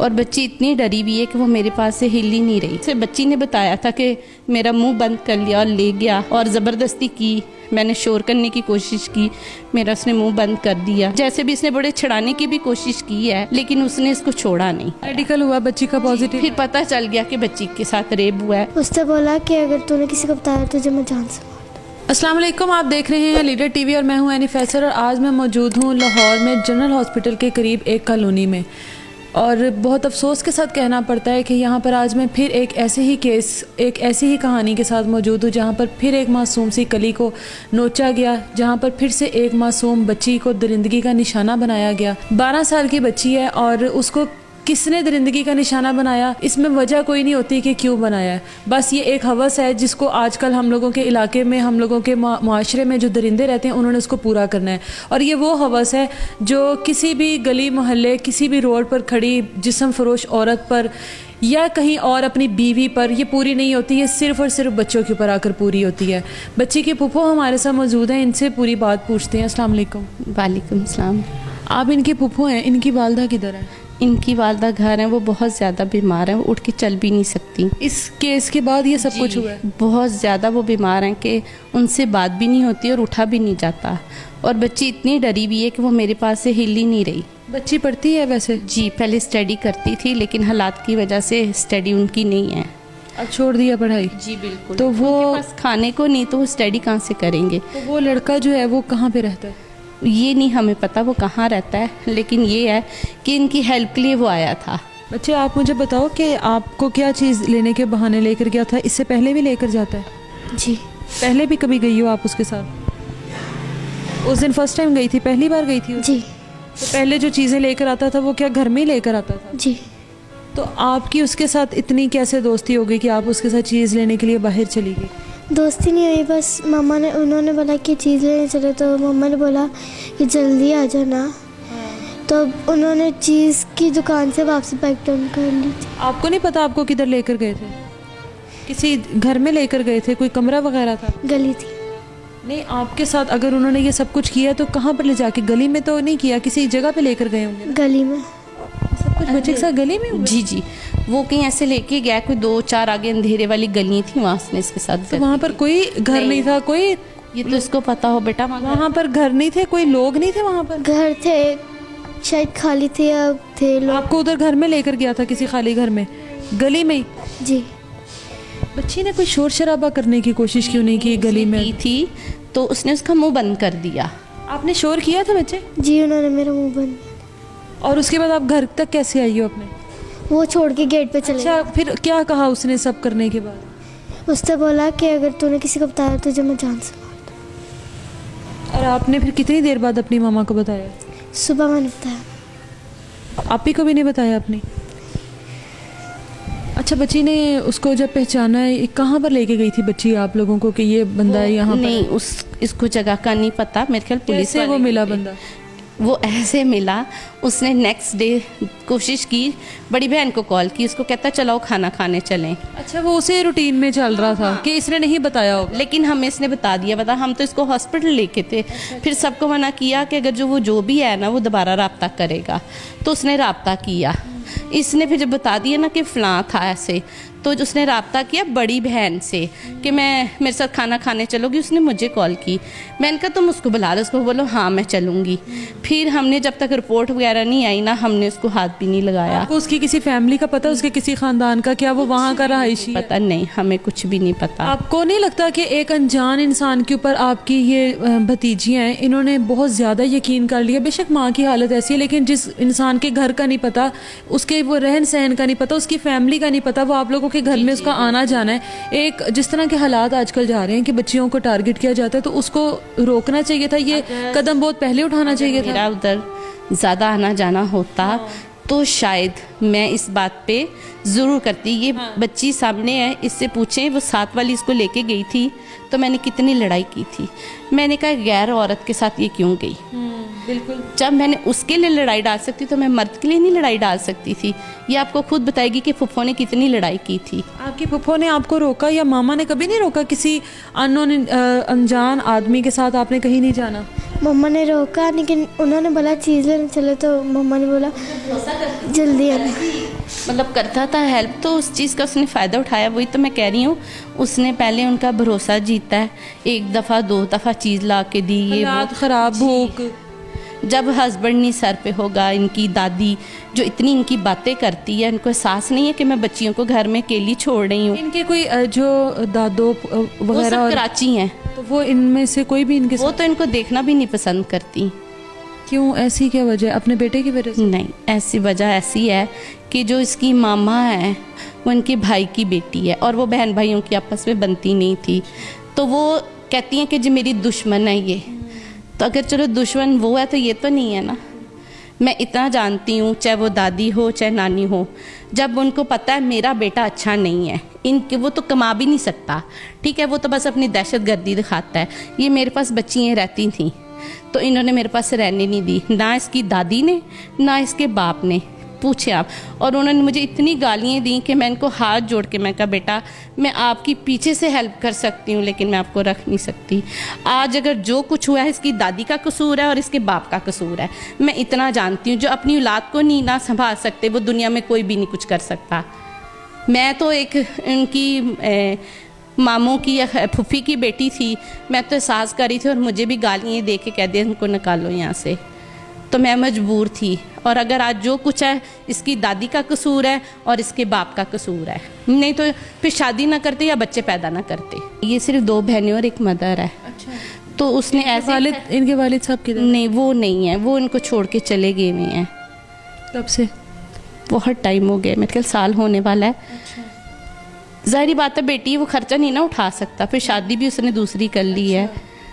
और बच्ची इतनी डरी हुई है कि वो मेरे पास से हिल ही नहीं रही। से बच्ची ने बताया था कि मेरा मुंह बंद कर लिया और ले गया और ज़बरदस्ती की। मैंने शोर करने की कोशिश की, मेरा उसने मुंह बंद कर दिया। जैसे भी इसने बड़े छड़ाने की भी कोशिश की है, लेकिन उसने इसको छोड़ा नहीं। मेडिकल हुआ बच्ची का पॉजिटिव, फिर पता चल गया कि बच्ची के साथ रेप हुआ है। उसने बोला कि अगर तूने किसी को बताया तुझे मैं जान से। अस्सलाम वालेकुम, आप देख रहे हैं लीडर टीवी और मैं हूं एनी फैसल और आज मैं मौजूद हूं लाहौर में जनरल हॉस्पिटल के करीब एक कॉलोनी में। और बहुत अफसोस के साथ कहना पड़ता है कि यहाँ पर आज मैं फिर एक ऐसे ही केस, एक ऐसी ही कहानी के साथ मौजूद हूँ जहाँ पर फिर एक मासूम सी कली को नोचा गया, जहाँ पर फिर से एक मासूम बच्ची को दरिंदगी का निशाना बनाया गया। 12 साल की बच्ची है और उसको किसने दरिंदगी का निशाना बनाया, इसमें वजह कोई नहीं होती कि क्यों बनाया है। बस ये एक हवस है जिसको आजकल हम लोगों के इलाके में, हम लोगों के माशरे में जो दरिंदे रहते हैं उन्होंने उसको पूरा करना है। और ये वो हवस है जो किसी भी गली मोहल्ले, किसी भी रोड पर खड़ी जिस्म फरोश औरत पर या कहीं और अपनी बीवी पर ये पूरी नहीं होती है, सिर्फ और सिर्फ बच्चों के ऊपर आकर पूरी होती है। बच्ची के फूफो हमारे साथ मौजूद हैं, इनसे पूरी बात पूछते हैं। अस्सलाम वालेकुम। वालेकुम सलाम। आप इनके फूफो हैं, इनकी वालदा किधर है? इनकी वालदा घर है, वो बहुत ज़्यादा बीमार हैं, वो उठ के चल भी नहीं सकती। इस केस के बाद ये सब कुछ हुआ है? बहुत ज़्यादा वो बीमार हैं कि उनसे बात भी नहीं होती और उठा भी नहीं जाता। और बच्ची इतनी डरी हुई है कि वो मेरे पास से हिल ही नहीं रही। बच्ची पढ़ती है वैसे? जी, पहले स्टडी करती थी लेकिन हालात की वजह से स्टडी उनकी नहीं है। अब छोड़ दिया पढ़ाई? जी बिल्कुल। तो वो पास खाने को नहीं तो वो स्टडी कहाँ से करेंगे? तो वो लड़का जो है वो कहाँ पे रहता है? ये नहीं हमें पता वो कहाँ रहता है, लेकिन ये है कि इनकी हेल्प के लिए वो आया था। बच्चे आप मुझे बताओ कि आपको क्या चीज़ लेने के बहाने लेकर गया था? इससे पहले भी लेकर जाता है? जी। पहले भी कभी गई हो आप उसके साथ? उस दिन फर्स्ट टाइम गई थी, पहली बार गई थी? जी। तो पहले जो चीज़ें लेकर आता था वो क्या घर में ही लेकर आता था? जी। तो आपकी उसके साथ इतनी कैसे दोस्ती हो गई कि आप उसके साथ चीज़ लेने के लिए बाहर चली गई? दोस्ती नहीं हुई, बस मामा ने, उन्होंने बोला कि चीज़ लेने चले तो मम्मा ने बोला कि जल्दी आ जाना। तो उन्होंने चीज़ की दुकान से वापसी बैक टर्न कर ली थी। आपको नहीं पता आपको किधर लेकर गए थे? किसी घर में लेकर गए थे? कोई कमरा वगैरह था? गली थी। नहीं, आपके साथ अगर उन्होंने ये सब कुछ किया तो कहाँ पर ले जाके? गली में तो नहीं किया, किसी जगह पे लेकर गए होंगे? गली में। सब कुछ बच्चे के साथ गली में हुआ? जी जी, वो कहीं ऐसे लेके गया, कोई 2-4 आगे अंधेरे वाली गली थी, वहाँ उसने इसके साथ। तो वहाँ पर कोई घर नहीं था? कोई, ये तो इसको पता हो बेटा, वहाँ पर घर नहीं थे, कोई लोग नहीं थे वहाँ पर? घर थे, शायद खाली थे या थे लोग। आपको उधर घर में लेकर गया था, किसी खाली घर में, गली में ही? जी। बच्ची ने कोई शोर शराबा करने की कोशिश क्यों नहीं की गली में? थी तो उसने उसका मुंह बंद कर दिया। आपने शोर किया था बच्चे? जी, उन्होंने मेरा मुंह बंद। और उसके बाद आप घर तक कैसे आई हो अपने? वो छोड़ के गेट पे चले। अच्छा, फिर क्या कहा उसने सब करने के बाद? उसने बोला कि अगर तूने किसी को बताया तुझे मैं जान से मार दूँ। और आपने फिर कितनी देर बाद अपनी मामा को बताया? सुबह मैंने बताया। आप ही को भी नहीं बताया अपनी? अच्छा, बच्ची ने उसको जब पहचाना है, कहाँ पर लेके गई थी बच्ची आप लोगों को कि ये बंदा है यहाँ पर? नहीं, इसको जगह का नहीं पता, मेरे ख्याल पुलिस से वो मिला बंदा। वो ऐसे मिला, उसने नेक्स्ट डे कोशिश की, बड़ी बहन को कॉल की, उसको कहता चलो खाना खाने चलें। अच्छा, वो उसे रूटीन में चल रहा था कि इसने नहीं बताया होगा? लेकिन हमें इसने बता दिया, हम तो इसको हॉस्पिटल लेके थे। फिर सबको मना किया कि अगर जो भी है ना वो दोबारा रब्ता करेगा, तो उसने रब्ता किया। इसने फिर जब बता दिया ना कि फ़लाँ था ऐसे, तो उसने रब्ता किया बड़ी बहन से कि मैं, मेरे साथ खाना खाने चलोगी? उसने मुझे कॉल की, मैंने कहा तुम उसको बुला लो, उसको बोलो हाँ मैं चलूँगी। फिर हमने जब तक रिपोर्ट वगैरह नहीं आई ना, हमने उसको हाथ भी नहीं लगाया। आपको उसकी किसी फैमिली का पता, उसके किसी ख़ानदान का? क्या वो वहाँ का रहायशी? पता नहीं, हमें कुछ भी नहीं पता। आपको नहीं लगता कि एक अनजान इंसान के ऊपर आपकी ये भतीजियाँ हैं, इन्होंने बहुत ज़्यादा यकीन कर लिया? बेशक माँ की हालत ऐसी है, लेकिन जिस इंसान के घर का नहीं पता, उसके वो रहन सहन का नहीं पता, उसकी फैमिली का नहीं पता, वो आप लोगों के घर में उसका आना जाना है, एक जिस तरह के हालात आजकल जा रहे हैं कि बच्चियों को टारगेट किया जाता है, तो उसको रोकना चाहिए था। ये कदम बहुत पहले उठाना चाहिए था। मेरा उधर ज़्यादा आना जाना होता तो शायद मैं इस बात पे ज़रूर करती। ये बच्ची सामने है, इससे पूछें, वो साथ वाली इसको लेके गई थी तो मैंने कितनी लड़ाई की थी। मैंने कहा गैर औरत के साथ ये क्यों गई? बिल्कुल, जब मैंने उसके लिए लड़ाई डाल सकती तो मैं मर्द के लिए नहीं लड़ाई डाल सकती थी। ये आपको खुद बताएगी कि फुफ्फो ने कितनी लड़ाई की थी। आपकी फुफ्फो ने आपको रोका या मामा ने कभी नहीं रोका? किसी अननोन अनजान आदमी के साथ आपने कहीं नहीं जाना? मम्मा ने रोका, लेकिन उन्होंने बोला चीज़ लेने चले, तो मम्मा ने बोला जल्दी आना। मतलब करता था हेल्प, तो उस चीज़ का उसने फ़ायदा उठाया। वही तो मैं कह रही हूँ, उसने पहले उनका भरोसा जीता है, 1 दफ़ा 2 दफ़ा चीज़ ला के दी, ये हालात ख़राब, भूख। जब हस्बैंड नहीं सर पे होगा, इनकी दादी जो इतनी इनकी बातें करती है, इनको एहसास नहीं है कि मैं बच्चियों को घर में अकेली छोड़ रही हूँ। इनके कोई जो दादो वो वगैरह सब कराची हैं, तो वो इनमें से कोई भी इनके वो तो इनको देखना भी नहीं पसंद करती। क्यों, ऐसी क्या वजह? अपने बेटे की वजह से? नहीं, ऐसी वजह ऐसी है कि जो इसकी मामा है वो इनके भाई की बेटी है, और वो बहन भाइयों की आपस में बनती नहीं थी, तो वो कहती हैं कि जी मेरी दुश्मन है ये। तो अगर चलो दुश्मन वो है तो ये तो नहीं है ना। मैं इतना जानती हूँ, चाहे वो दादी हो चाहे नानी हो, जब उनको पता है मेरा बेटा अच्छा नहीं है, इनके वो तो कमा भी नहीं सकता, ठीक है, वो तो बस अपनी दहशत गर्दी दिखाता है। ये मेरे पास बच्चियाँ रहती थी तो इन्होंने मेरे पास रहने नहीं दी, ना इसकी दादी ने ना इसके बाप ने, पूछे आप। और उन्होंने मुझे इतनी गालियाँ दी कि मैं इनको हाथ जोड़ के मैं कहा बेटा मैं आपकी पीछे से हेल्प कर सकती हूँ, लेकिन मैं आपको रख नहीं सकती। आज अगर जो कुछ हुआ है इसकी दादी का कसूर है और इसके बाप का कसूर है। मैं इतना जानती हूँ, जो अपनी औलाद को नहीं ना संभाल सकते वो दुनिया में कोई भी नहीं कुछ कर सकता। मैं तो एक इनकी मामों की या फूफी की बेटी थी, मैं तो एहसास करी थी और मुझे भी गालियाँ दे के कह दिया इनको निकालो यहाँ से, तो मैं मजबूर थी। और अगर आज जो कुछ है इसकी दादी का कसूर है और इसके बाप का कसूर है, नहीं तो फिर शादी ना करते या बच्चे पैदा ना करते। ये सिर्फ 2 बहनें और एक मदर है। अच्छा। तो उसने ऐसे इनके वालिद साहब किधर? नहीं, वो नहीं है, वो इनको छोड़ के चले गए हुए हैं। कब से? बहुत टाइम हो गया, मेरे ख्याल साल होने वाला है। अच्छा। जाहिर बात है बेटी वो खर्चा नहीं ना उठा सकता, फिर शादी भी उसने दूसरी कर ली है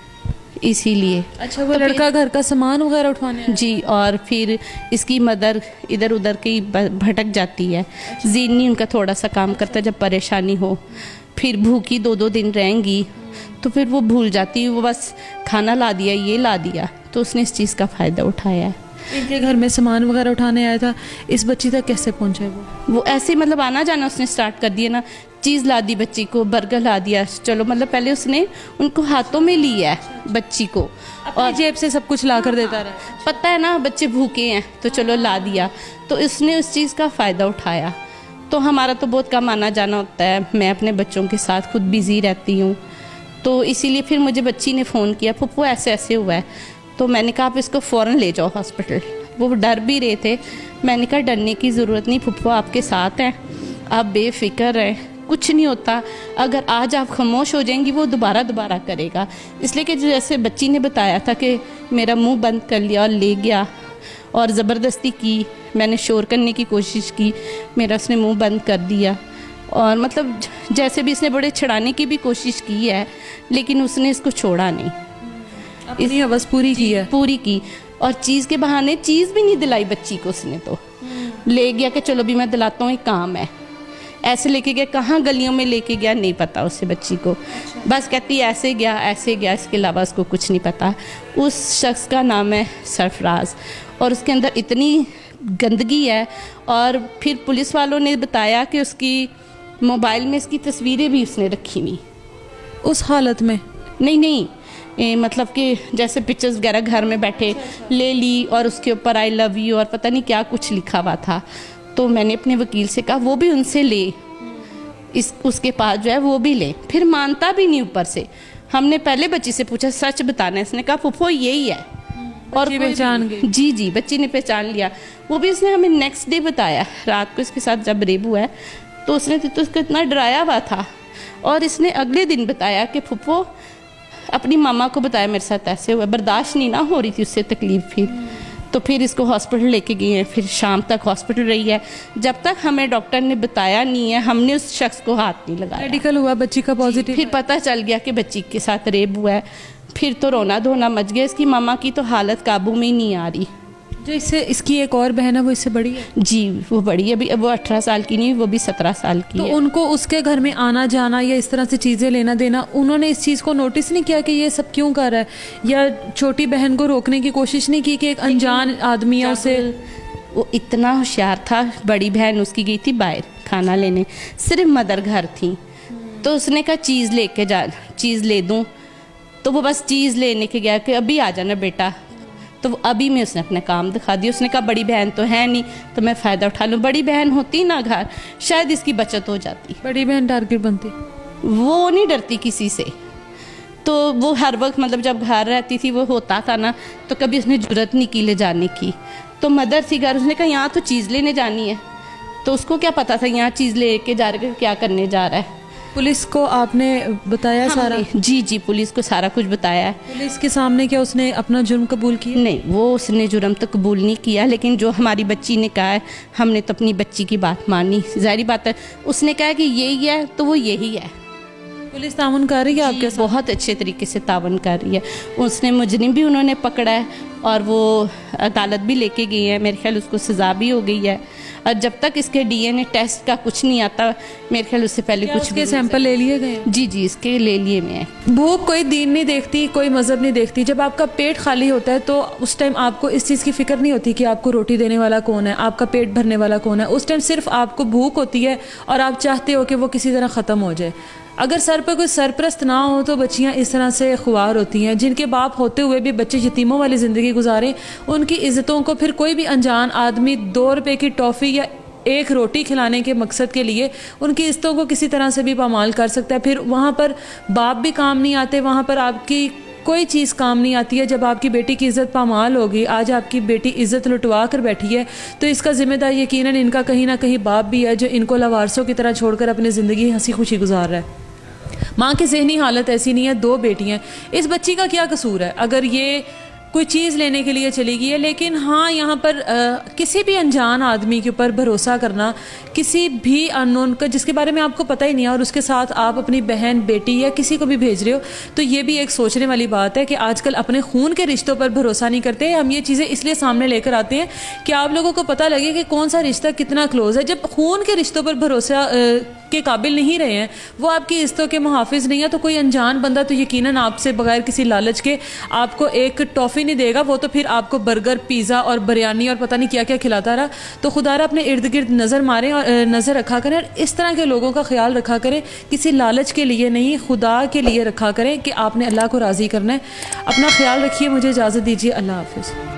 इसीलिए। अच्छा, वो लड़का घर का सामान वगैरह उठवाने आया? जी, और फिर इसकी मदर इधर उधर की भटक जाती है। जीनी उनका थोड़ा सा काम करता है, जब परेशानी हो फिर भूखी 2-2 दिन रहेंगी तो फिर वो भूल जाती है, वो बस खाना ला दिया ये ला दिया, तो उसने इस चीज़ का फ़ायदा उठाया है। इनके घर में सामान वगैरह उठाने आया था, इस बच्ची तक कैसे पहुंचा है वो ऐसे मतलब आना जाना उसने स्टार्ट कर दिया ना, चीज़ ला दी बच्ची को, बर्गर ला दिया, चलो मतलब पहले उसने उनको हाथों में लिया है बच्ची को और जेब से सब कुछ ला कर देता रहा। पता है ना बच्चे भूखे हैं तो चलो ला दिया, तो इसने उस चीज़ का फ़ायदा उठाया। तो हमारा तो बहुत कम आना जाना होता है, मैं अपने बच्चों के साथ खुद बिज़ी रहती हूँ, तो इसीलिए फिर मुझे बच्ची ने फ़ोन किया फुप्पू ऐसे ऐसे हुआ है, तो मैंने कहा आप इसको फ़ौरन ले जाओ हॉस्पिटल। वो डर भी रहे थे, मैंने कहा डरने की ज़रूरत नहीं, फुप्पू आपके साथ हैं, आप बेफिक्र रहें, कुछ नहीं होता। अगर आज आप खामोश हो जाएंगी वो दोबारा करेगा। इसलिए कि जैसे बच्ची ने बताया था कि मेरा मुंह बंद कर लिया और ले गया और ज़बरदस्ती की, मैंने शोर करने की कोशिश की, मेरा उसने मुंह बंद कर दिया, और मतलब जैसे भी इसने बड़े छड़ाने की भी कोशिश की है, लेकिन उसने इसको छोड़ा नहीं, अपनी हवस पूरी की है, पूरी की। और चीज़ के बहाने चीज़ भी नहीं दिलाई बच्ची को, उसने तो ले गया कि चलो भी मैं दिलाता हूँ, एक काम है, ऐसे लेके गया, कहाँ गलियों में लेके गया नहीं पता उससे बच्ची को। बस कहती ऐसे गया, इसके अलावा उसको कुछ नहीं पता। उस शख्स का नाम है सरफराज, और उसके अंदर इतनी गंदगी है। और फिर पुलिस वालों ने बताया कि उसकी मोबाइल में इसकी तस्वीरें भी उसने रखी हुई उस हालत में। नहीं मतलब कि जैसे पिक्चर्स वगैरह घर में बैठे ले ली, और उसके ऊपर आई लव यू और पता नहीं क्या कुछ लिखा हुआ था। तो मैंने अपने वकील से कहा वो भी उनसे ले, उसके पास जो है वो भी ले, फिर मानता भी नहीं ऊपर से। हमने पहले बच्ची से पूछा सच बताना, इसने कहा फुफो यही है, और पहचान गई। जी बच्ची ने पहचान लिया। वो भी उसने हमें नेक्स्ट डे बताया, रात को इसके साथ जब रेप हुआ है तो उसने तो उसको इतना डराया हुआ था, और इसने अगले दिन बताया कि फुफो अपनी मामा को बताया मेरे साथ ऐसे हुआ, बर्दाश्त नहीं ना हो रही थी उससे तकलीफ। फिर इसको हॉस्पिटल लेके गए हैं, फिर शाम तक हॉस्पिटल रही है। जब तक हमें डॉक्टर ने बताया नहीं है, हमने उस शख्स को हाथ नहीं लगाया। मेडिकल हुआ बच्ची का पॉजिटिव, फिर पता चल गया कि बच्ची के साथ रेप हुआ है। फिर तो रोना धोना मच गया, इसकी मामा की तो हालत काबू में ही नहीं आ रही। जो इससे इसकी एक और बहन है वो इससे बड़ी है? जी वो बड़ी है, अभी वो 18 साल की नहीं, वो भी 17 साल की तो है। उनको उसके घर में आना जाना या इस तरह से चीज़ें लेना देना, उन्होंने इस चीज़ को नोटिस नहीं किया कि ये सब क्यों कर रहा है, या छोटी बहन को रोकने की कोशिश नहीं की कि एक अनजान आदमी है उसे? वो इतना होशियार था, बड़ी बहन उसकी गई थी बाहर खाना लेने, सिर्फ मदर घर थी, तो उसने कहा चीज़ लेके जा, चीज़ ले दूँ, तो वो बस चीज़ लेने के गया कि अभी आ जाना बेटा, तो अभी में उसने अपने काम दिखा दिया। उसने कहा बड़ी बहन तो है नहीं तो मैं फ़ायदा उठा लूँ, बड़ी बहन होती ना घर शायद इसकी बचत हो जाती। बड़ी बहन टारगेट बनती, वो नहीं डरती किसी से, तो वो हर वक्त मतलब जब घर रहती थी वो होता था ना, तो कभी उसने जरूरत नहीं की ले जाने की। तो मदर थी घर, उसने कहा यहाँ तो चीज़ लेने जानी है, तो उसको क्या पता था यहाँ चीज़ ले के जा रहा है, क्या करने जा रहा है। पुलिस को आपने बताया सारा? जी जी, पुलिस को सारा कुछ बताया है। पुलिस के सामने क्या उसने अपना जुर्म कबूल किया? नहीं, वो उसने जुर्म तो कबूल नहीं किया, लेकिन जो हमारी बच्ची ने कहा है हमने तो अपनी बच्ची की बात मानी। जाहिर बात है, उसने कहा कि यही है तो वो यही है। पुलिस ताउन कर रही है आपके साथ? बहुत अच्छे तरीके से तावन कर रही है। उसने मुजरिम भी उन्होंने पकड़ा है और वो अदालत भी लेके गई है, मेरे ख्याल उसको सज़ा भी हो गई है। और जब तक इसके DNA टेस्ट का कुछ नहीं आता, मेरे ख्याल उससे पहले कुछ के सैंपल ले लिए गए? जी जी, इसके ले लिए में है। भूख कोई दीन नहीं देखती, कोई मजहब नहीं देखती। जब आपका पेट खाली होता है तो उस टाइम आपको इस चीज़ की फिक्र नहीं होती कि आपको रोटी देने वाला कौन है, आपका पेट भरने वाला कौन है। उस टाइम सिर्फ आपको भूख होती है और आप चाहते हो कि वो किसी तरह ख़त्म हो जाए। अगर सर पर कोई सरपरस्त ना हो तो बच्चियां इस तरह से खुआर होती हैं। जिनके बाप होते हुए भी बच्चे यतीमों वाली ज़िंदगी गुजारें, उनकी इज़्ज़तों को फिर कोई भी अनजान आदमी 2 रुपए की टॉफ़ी या एक रोटी खिलाने के मकसद के लिए उनकी इज़्ज़तों को किसी तरह से भी पामाल कर सकता है। फिर वहाँ पर बाप भी काम नहीं आते, वहाँ पर आपकी कोई चीज़ काम नहीं आती है। जब आपकी बेटी की इज़्ज़त पामाल होगी, आज आपकी बेटी इज़्ज़त लुटवा कर बैठी है, तो इसका जिम्मेदार यकीनन इनका कहीं ना कहीं बाप भी है, जो इनको लवारसों की तरह छोड़कर अपनी ज़िंदगी हंसी खुशी गुजार रहा है। माँ की ज़हनी हालत ऐसी नहीं है, 2 बेटियाँ, इस बच्ची का क्या कसूर है अगर ये कोई चीज़ लेने के लिए चली गई है। लेकिन हाँ, यहाँ पर किसी भी अनजान आदमी के ऊपर भरोसा करना, किसी भी अननोन का जिसके बारे में आपको पता ही नहीं है, और उसके साथ आप अपनी बहन, बेटी या किसी को भी भेज रहे हो, तो ये भी एक सोचने वाली बात है कि आजकल अपने खून के रिश्तों पर भरोसा नहीं करते। हम ये चीज़ें इसलिए सामने लेकर आते हैं कि आप लोगों को पता लगे कि कौन सा रिश्ता कितना क्लोज है। जब खून के रिश्तों पर भरोसा के काबिल नहीं रहे हैं, वो आपकी इज्जतों के मुहाफिज नहीं है, तो कोई अनजान बंदा तो यकीनन आपसे बगैर किसी लालच के आपको एक टॉफ़ी नहीं देगा। वो तो फिर आपको बर्गर, पिज़्ज़ा और बिरयानी और पता नहीं क्या क्या खिलाता रहा। तो खुदारा अपने इर्द गिर्द नज़र मारें और नज़र रखा करें, और इस तरह के लोगों का ख्याल रखा करें। किसी लालच के लिए नहीं, खुदा के लिए रखा करें कि आपने अल्लाह को राज़ी करना है। अपना ख्याल रखिए। मुझे इजाज़त दीजिए। अल्लाह हाफिज़।